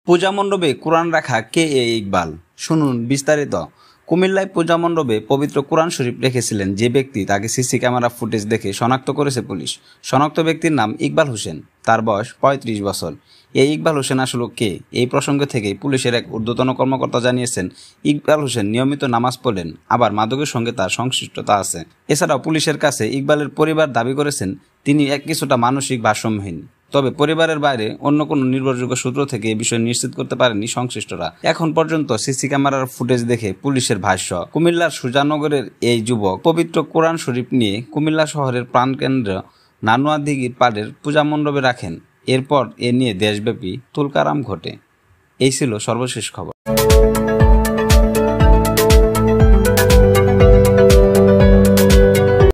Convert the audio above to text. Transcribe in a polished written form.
পূজা মণ্ডপে কোরআন রাখা কে ইকবাল? শুনুন বিস্তারিত। কুমিল্লায় পূজা মণ্ডপে পবিত্র কোরআন শরীফ রেখেছিলেন যে ব্যক্তি, তাকে সিসি ক্যামেরা ফুটেজ দেখে শনাক্ত করেছে পুলিশ। শনাক্ত ব্যক্তির নাম ইকবাল হোসেন। তার বয়স ৩৫ বছর। এই ইকবাল হোসেন আসলে কে? এই প্রসঙ্গ থেকেই পুলিশের এক ঊর্ধ্বতন কর্মকর্তা জানিয়েছেন, ইকবাল হোসেন নিয়মিত নামাজ পড়েন, আবার মাদকের সঙ্গে তার সংশ্লিষ্টতা আছে। এছাড়াও পুলিশের কাছে ইকবালের পরিবার দাবি করেছেন তিনি কিছুটা মানসিক ভারসাম্যহীন। তবে পরিবারের বাইরে অন্য কোনো নির্ভরযোগ্য সূত্র থেকে এই বিষয় নিশ্চিত করতে পারেনি সংশ্লিষ্টরা। এখন পর্যন্ত সিসি ক্যামেরার ফুটেজ দেখে পুলিশের ভাষ্য, কুমিল্লার সুজানগরের এই যুবক পবিত্র কোরআন শরীফ নিয়ে কুমিল্লা শহরের প্রাণকেন্দ্র নানুয়া দিঘির পাড়ের পূজা মণ্ডপে রাখেন। এরপর এ নিয়ে দেশব্যাপী তুলকারাম ঘটে। এই ছিল সর্বশেষ খবর।